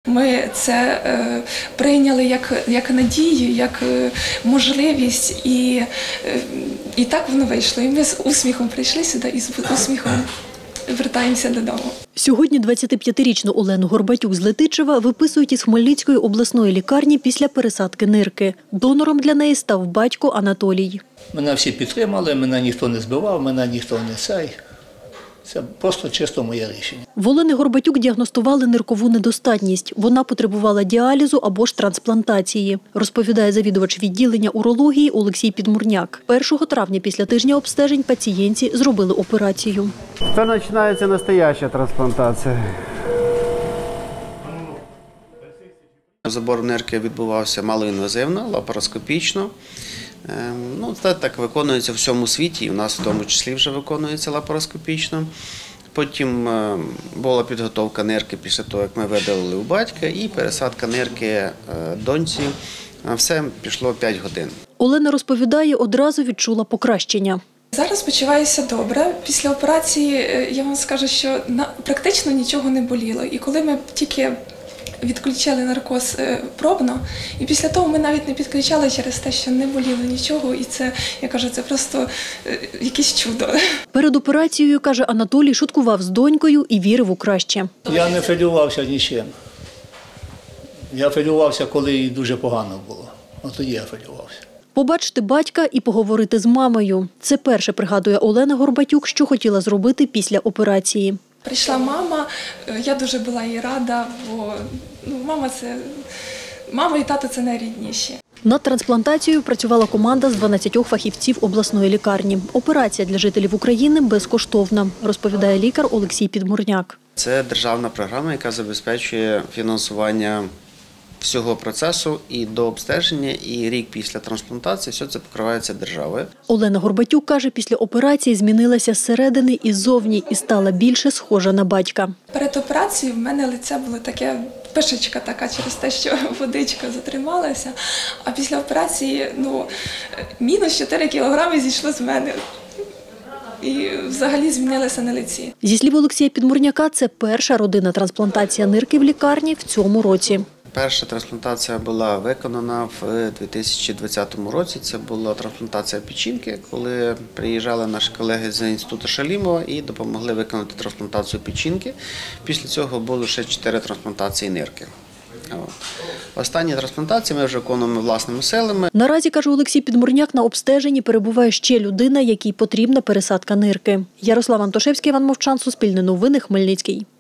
Ми це прийняли як надію, як можливість, і так воно вийшло. І ми з усміхом прийшли сюди і з усміхом вертаємося додому. Сьогодні 25-річну Олену Горбатюк з Летичева виписують із Хмельницької обласної лікарні після пересадки нирки. Донором для неї став батько Анатолій. Мене всі підтримали, мене ніхто не збивав, мене ніхто не цей. Це просто чисто моє рішення. В Олени Горбатюк діагностували ниркову недостатність. Вона потребувала діалізу або ж трансплантації, розповідає завідувач відділення урології Олексій Підмурняк. 1 травня після тижня обстежень пацієнтці зробили операцію. Тепер починається настояща трансплантація. Забор нирки відбувався малоінвазивно, лапароскопічно. Це так виконується в всьому світі, і в нас в тому числі вже виконується лапароскопічно. Потім була підготовка нирки після того, як ми видалили у батька, і пересадка нирки доньці. Все пішло 5 годин. Олена розповідає, одразу відчула покращення. Зараз почуваюся добре. Після операції, я вам скажу, що практично нічого не боліло. І коли ми тільки відключали наркоз пробно, і після того ми навіть не підключали через те, що не боліло нічого, і це, я кажу, це просто якесь чудо. Перед операцією, каже Анатолій, шуткував з донькою і вірив у краще. Я не хвилювався нічим. Я хвилювався, коли їй дуже погано було. От тоді я хвилювався. Побачити батька і поговорити з мамою. Це перше, пригадує Олена Горбатюк, що хотіла зробити після операції. Прийшла мама, я дуже була їй рада, бо мама і тато – це найрідніші. Над трансплантацією працювала команда з 12 фахівців обласної лікарні. Операція для жителів України безкоштовна, розповідає лікар Олексій Підмурняк. Це державна програма, яка забезпечує фінансування всього процесу і до обстеження, і рік після трансплантації все це покривається державою. Олена Горбатюк каже, після операції змінилася зсередини і ззовні і стала більше схожа на батька. Перед операцією в мене лице було таке, пишечка така через те, що водичка затрималася, а після операції мінус 4 кілограми зійшло з мене. І взагалі змінилося на лиці. Зі слів Олексія Підмурняка, це перша родинна трансплантація нирки в лікарні в цьому році. Перша трансплантація була виконана в 2020 році. Це була трансплантація печінки, коли приїжджали наші колеги з інституту Шалімова і допомогли виконати трансплантацію печінки. Після цього було ще 4 трансплантації нирки. Останні трансплантації ми вже виконуємо власними силами. Наразі, каже Олексій Підмурняк, на обстеженні перебуває ще людина, якій потрібна пересадка нирки. Ярослав Антошевський, Іван Мовчан, Суспільне новини, Хмельницький.